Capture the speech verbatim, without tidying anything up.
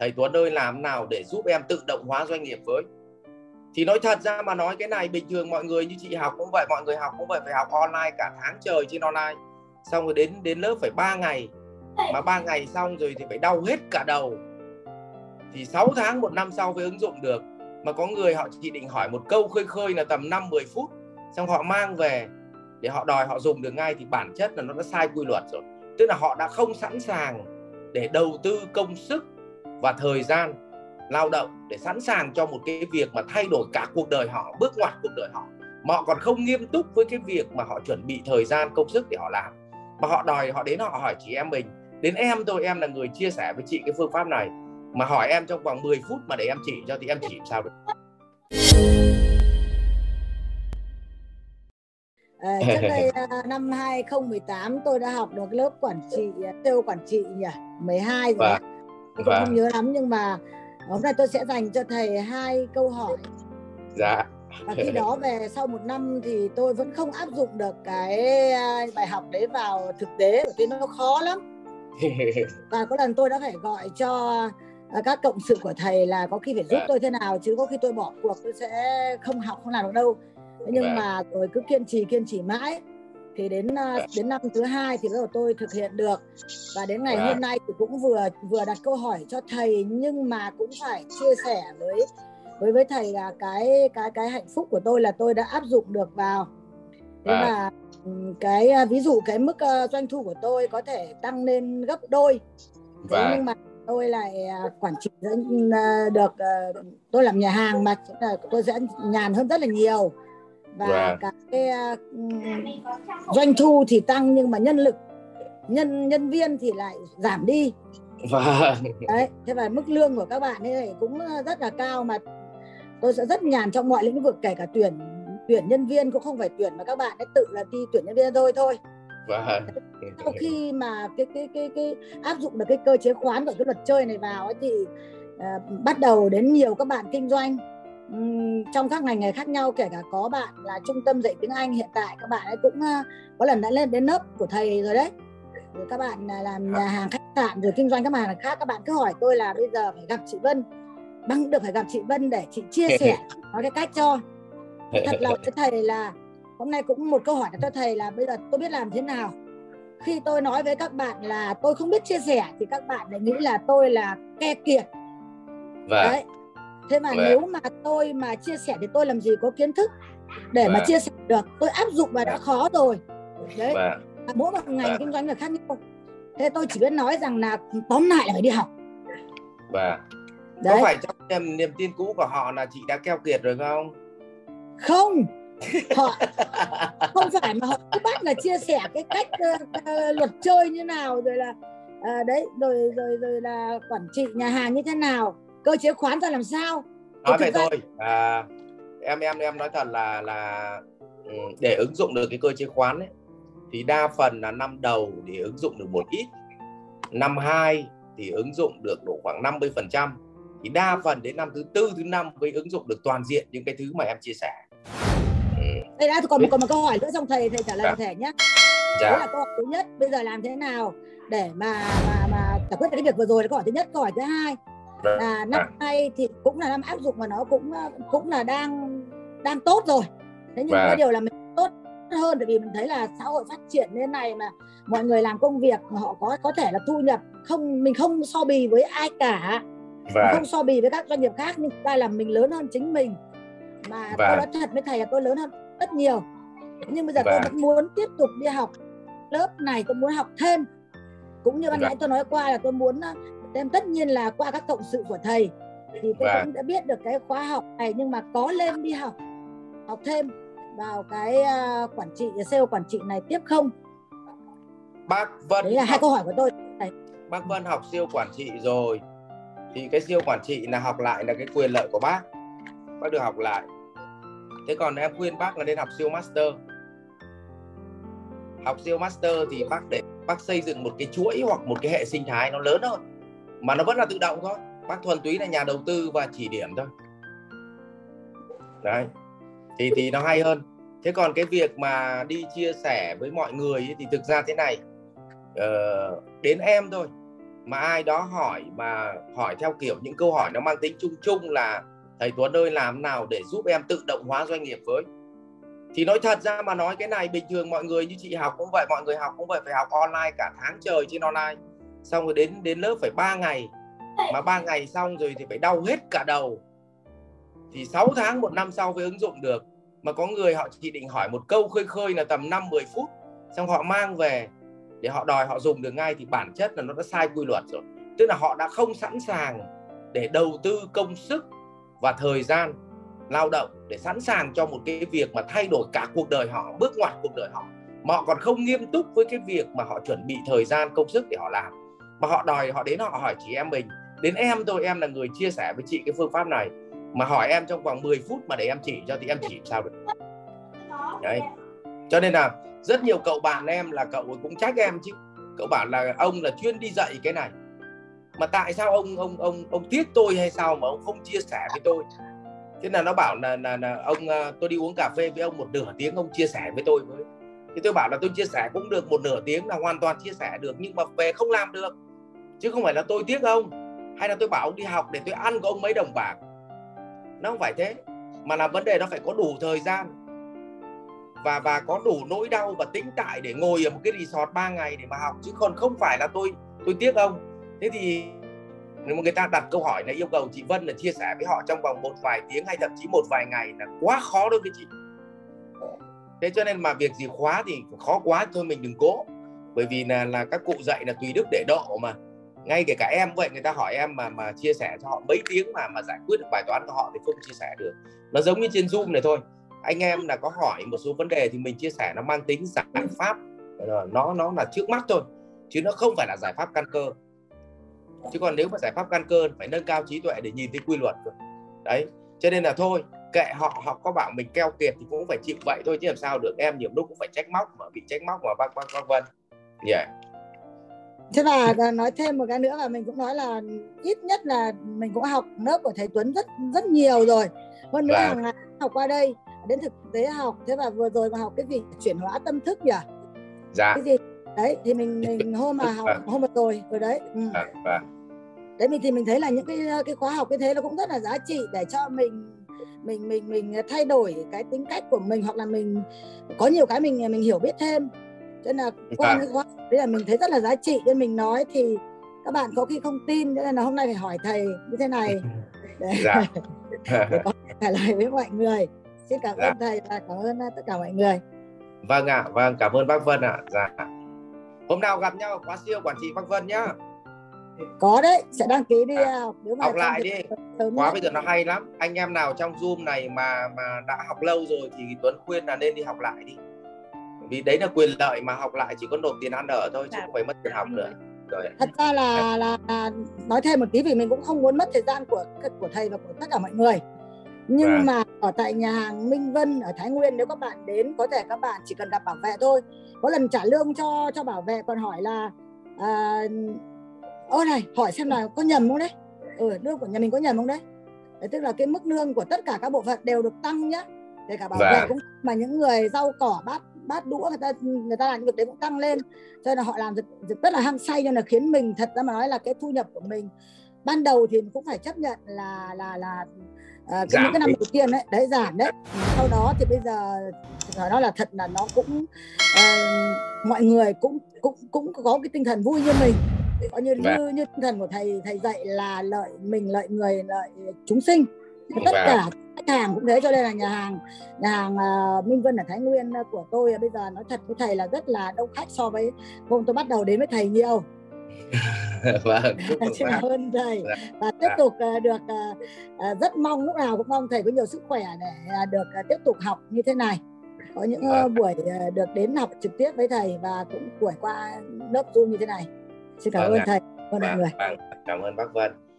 thầy Tuấn ơi làm nào để giúp em tự động hóa doanh nghiệp với. Thì nói thật ra mà nói cái này bình thường mọi người như chị học cũng vậy, mọi người học cũng vậy, phải học online cả tháng trời trên online, xong rồi đến đến lớp phải ba ngày, mà ba ngày xong rồi thì phải đau hết cả đầu, thì sáu tháng một năm sau mới ứng dụng được. Mà có người họ chỉ định hỏi một câu khơi khơi là tầm năm mười phút, xong họ mang về để họ đòi họ dùng được ngay, thì bản chất là nó đã sai quy luật rồi. Tức là họ đã không sẵn sàng để đầu tư công sức và thời gian lao động để sẵn sàng cho một cái việc mà thay đổi cả cuộc đời họ, bước ngoặt cuộc đời họ, mà họ còn không nghiêm túc với cái việc mà họ chuẩn bị thời gian công sức để họ làm. Mà họ đòi, họ đến họ hỏi chị em mình, đến em tôi, em là người chia sẻ với chị cái phương pháp này, mà hỏi em trong vòng mười phút mà để em chỉ cho thì em chỉ sao được. À, trước đây năm hai không một tám tôi đã học được lớp quản trị, sale quản trị nhỉ, mười hai rồi. Và, tôi và... không nhớ lắm, nhưng mà hôm nay tôi sẽ dành cho thầy hai câu hỏi. Dạ. Và khi đó về sau một năm thì tôi vẫn không áp dụng được cái bài học đấy vào thực tế, bởi vì nó khó lắm. Và có lần tôi đã phải gọi cho các cộng sự của thầy là có khi phải giúp tôi thế nào, chứ có khi tôi bỏ cuộc tôi sẽ không học, không làm được đâu. Nhưng Vâng. mà tôi cứ kiên trì kiên trì mãi, thì đến đến năm thứ hai thì bắt đầu tôi thực hiện được. Và đến ngày vâng. hôm nay thì cũng vừa vừa đặt câu hỏi cho thầy, nhưng mà cũng phải chia sẻ với với với thầy là cái cái cái hạnh phúc của tôi là tôi đã áp dụng được vào. Thế vâng. và cái ví dụ cái mức uh, doanh thu của tôi có thể tăng lên gấp đôi. Thế vâng. nhưng mà tôi lại uh, quản trị uh, được uh, tôi làm nhà hàng mà tôi sẽ nhàn hơn rất là nhiều. Và vâng. cái uh, doanh thu thì tăng, nhưng mà nhân lực nhân nhân viên thì lại giảm đi. Vâng. Đấy, thế và mức lương của các bạn ấy cũng rất là cao, mà tôi sẽ rất nhàn trong mọi lĩnh vực, kể cả tuyển tuyển nhân viên cũng không phải tuyển mà các bạn ấy tự là đi tuyển nhân viên thôi thôi. Vâng. Sau khi mà cái cái cái cái áp dụng được cái cơ chế khoán của cái luật chơi này vào ấy, thì uh, bắt đầu đến nhiều các bạn kinh doanh um, trong các ngành nghề khác nhau, kể cả có bạn là trung tâm dạy tiếng Anh, hiện tại các bạn ấy cũng uh, có lần đã lên đến lớp của thầy rồi đấy. Rồi các bạn uh, làm nhà hàng khách sạn rồi kinh doanh các mặt hàng khác, các bạn cứ hỏi tôi là bây giờ phải gặp chị Vân, bằng được phải gặp chị Vân để chị chia sẻ nói cái cách cho. Thật lòng với thầy là hôm nay cũng một câu hỏi cho thầy là bây giờ tôi biết làm thế nào. Khi tôi nói với các bạn là tôi không biết chia sẻ thì các bạn lại nghĩ là tôi là ke kiệt. Vâng. Đấy. Thế mà vâng. nếu mà tôi mà chia sẻ thì tôi làm gì có kiến thức để vâng. mà chia sẻ được. Tôi áp dụng và đã khó rồi. Đấy. Vâng. Mỗi một ngành vâng. kinh doanh là khác nhau. Thế tôi chỉ biết nói rằng là tóm lại là phải đi học. Vâng. Đấy. Có phải trong niềm, niềm tin cũ của họ là chị đã keo kiệt rồi không? Không. Họ không phải, mà họ cứ bắt là chia sẻ cái cách uh, uh, luật chơi như nào, rồi là uh, đấy rồi rồi rồi là quản trị nhà hàng như thế nào, cơ chế khoán ra làm sao. Nói về tôi à, em em em nói thật là là để ứng dụng được cái cơ chế khoán ấy, thì đa phần là năm đầu thì ứng dụng được một ít, năm hai thì ứng dụng được độ khoảng năm mươi phần trăm, thì đa phần đến năm thứ tư thứ năm mới ứng dụng được toàn diện những cái thứ mà em chia sẻ. Đây đã, còn, còn một câu hỏi nữa xong thầy thầy trả lời dạ. thể nhé. Dạ. Đấy là câu hỏi thứ nhất, bây giờ làm thế nào để mà mà mà giải quyết cái việc vừa rồi là câu hỏi thứ nhất. Câu hỏi thứ hai là năm nay thì cũng là năm áp dụng mà nó cũng cũng là đang đang tốt rồi. Thế nhưng dạ. cái điều là mình tốt hơn, tại vì mình thấy là xã hội phát triển nên này mà mọi người làm công việc mà họ có có thể là thu nhập không, mình không so bì với ai cả, dạ. không so bì với các doanh nghiệp khác, nhưng ta là mình lớn hơn chính mình. Mà và... tôi nói thật với thầy là tôi lớn hơn rất nhiều. Nhưng bây giờ và... tôi vẫn muốn tiếp tục đi học lớp này, tôi muốn học thêm. Cũng như ban nãy tôi nói qua là tôi muốn thêm, tất nhiên là qua các cộng sự của thầy thì tôi và... cũng đã biết được cái khóa học này, nhưng mà có lên đi học học thêm vào cái uh, quản trị, sale quản trị này tiếp không? Bác Vân đấy là học... hai câu hỏi của tôi. Đấy. Bác Vân học sale quản trị rồi, thì cái sale quản trị là học lại là cái quyền lợi của bác. Bác được học lại. Thế còn em khuyên bác là nên học sale master. Học sale master thì bác để bác xây dựng một cái chuỗi hoặc một cái hệ sinh thái nó lớn hơn, mà nó vẫn là tự động thôi. Bác thuần túy là nhà đầu tư và chỉ điểm thôi. Đấy. Thì thì nó hay hơn. Thế còn cái việc mà đi chia sẻ với mọi người ấy, thì thực ra thế này, uh, đến em thôi, mà ai đó hỏi mà hỏi theo kiểu những câu hỏi nó mang tính chung chung là thầy Tuấn ơi làm nào để giúp em tự động hóa doanh nghiệp với, thì nói thật ra mà nói cái này bình thường mọi người như chị học cũng vậy, mọi người học cũng vậy, phải học online cả tháng trời trên online, xong rồi đến đến lớp phải ba ngày, mà ba ngày xong rồi thì phải đau hết cả đầu, thì sáu tháng một năm sau mới ứng dụng được. Mà có người họ chỉ định hỏi một câu khơi khơi là tầm năm mười phút, xong họ mang về để họ đòi họ dùng được ngay, thì bản chất là nó đã sai quy luật rồi. Tức là họ đã không sẵn sàng để đầu tư công sức và thời gian lao động để sẵn sàng cho một cái việc mà thay đổi cả cuộc đời họ, bước ngoặt cuộc đời họ, mà họ còn không nghiêm túc với cái việc mà họ chuẩn bị thời gian công sức để họ làm, mà họ đòi họ đến họ hỏi chị em mình, đến em tôi, em là người chia sẻ với chị cái phương pháp này, mà hỏi em trong vòng mười phút mà để em chỉ cho thì em chỉ sao được. Đấy, cho nên là rất nhiều cậu bạn em là cậu cũng trách em chứ, cậu bảo là ông là chuyên đi dạy cái này, mà tại sao ông ông ông ông tiếc tôi hay sao mà ông không chia sẻ với tôi. Thế là nó bảo là, là, là ông tôi đi uống cà phê với ông một nửa tiếng, ông chia sẻ với tôi với. Thì tôi bảo là tôi chia sẻ cũng được, một nửa tiếng là hoàn toàn chia sẻ được, nhưng mà về không làm được, chứ không phải là tôi tiếc ông, hay là tôi bảo ông đi học để tôi ăn của ông mấy đồng bạc. Nó không phải thế, mà là vấn đề nó phải có đủ thời gian và và có đủ nỗi đau và tĩnh tại để ngồi ở một cái resort ba ngày để mà học, chứ còn không phải là tôi tôi tiếc ông. Thế thì nếu mà người ta đặt câu hỏi này yêu cầu chị Vân là chia sẻ với họ trong vòng một vài tiếng hay thậm chí một vài ngày là quá khó đối với chị. Thế cho nên mà việc gì khóa thì khó quá thôi mình đừng cố, bởi vì là là các cụ dạy là tùy đức để độ mà. Ngay kể cả em vậy, người ta hỏi em mà mà chia sẻ cho họ mấy tiếng mà mà giải quyết được bài toán của họ thì không chia sẻ được. Nó giống như trên Zoom này thôi, anh em là có hỏi một số vấn đề thì mình chia sẻ nó mang tính giải pháp, nó nó là trước mắt thôi, chứ nó không phải là giải pháp căn cơ. Chứ còn nếu mà giải pháp căn cơ phải nâng cao trí tuệ để nhìn thấy quy luật rồi. Đấy, cho nên là thôi kệ họ, họ có bảo mình keo kiệt thì cũng phải chịu vậy thôi chứ làm sao được. Em nhiều lúc cũng phải trách móc mà bị trách móc mà bác bác bác Vân. Yeah. Thế và nói thêm một cái nữa là mình cũng nói là ít nhất là mình cũng học lớp của thầy Tuấn rất rất nhiều rồi. Hơn nữa hàng ngày học qua đây đến thực tế học. Thế và vừa rồi mà học cái gì chuyển hóa tâm thức nhỉ? Dạ. Cái gì đấy thì mình mình hôm mà học hôm vừa rồi rồi đấy. Ừ. Dạ. Đấy mình thì mình thấy là những cái cái khóa học như thế nó cũng rất là giá trị để cho mình mình mình mình thay đổi cái tính cách của mình, hoặc là mình có nhiều cái mình mình hiểu biết thêm. Cho nên là qua những khóa đấy là mình thấy rất là giá trị, nên mình nói thì các bạn có khi không tin, nên là hôm nay phải hỏi thầy như thế này để, dạ. để có trả lời với mọi người. Xin cảm dạ. ơn thầy và cảm ơn tất cả mọi người. Vâng ạ, à, vâng, cảm ơn bác Vân ạ. À. Dạ. Hôm nào gặp nhau khóa siêu quản trị bác Vân nhá. Có đấy, sẽ đăng ký đi à, học. Nếu mà học lại đi. Khóa bây giờ nó hay lắm. Anh em nào trong Zoom này mà mà đã học lâu rồi thì Tuấn khuyên là nên đi học lại đi. Vì đấy là quyền lợi mà, học lại chỉ có nộp tiền ăn ở thôi chứ không phải mất tiền học nữa. Rồi. Thật ra là, là là nói thêm một tí vì mình cũng không muốn mất thời gian của của thầy và của tất cả mọi người. Nhưng à. mà ở tại nhà hàng Minh Vân ở Thái Nguyên, nếu các bạn đến có thể các bạn chỉ cần đặt bảo vệ thôi. Có lần trả lương cho cho bảo vệ còn hỏi là à, ơ này hỏi xem là có nhầm không đấy, ừ, lương của nhà mình có nhầm không đấy. Đấy, tức là cái mức lương của tất cả các bộ phận đều được tăng nhá, kể cả bảo vệ cũng, mà những người rau cỏ bát bát đũa người ta người ta làm những việc đấy cũng tăng lên, cho nên là họ làm rất, rất là hăng say, nên là khiến mình thật ra mà nói là cái thu nhập của mình ban đầu thì cũng phải chấp nhận là là là à, cái, những cái năm đầu tiên đấy đấy giảm đấy. Sau đó thì bây giờ phải nói là thật là nó cũng uh, mọi người cũng cũng cũng có cái tinh thần vui như mình, có như như như tinh thần của thầy thầy dạy là lợi mình lợi người lợi chúng sinh, tất cả khách hàng cũng thế. Cho nên là nhà hàng nhà hàng uh, Minh Vân ở Thái Nguyên của tôi bây giờ nói thật với thầy là rất là đông khách so với hôm tôi bắt đầu đến với thầy nhiều. Vâng, xin cảm ơn thầy và tiếp tục uh, được uh, uh, rất mong lúc nào cũng mong thầy có nhiều sức khỏe để uh, được uh, tiếp tục học như thế này, có những uh, buổi uh, được đến học trực tiếp với thầy và cũng buổi qua lớp Zoom như thế này. Xin cảm ơn thầy, cảm ơn mọi người. Cảm ơn bác Vân.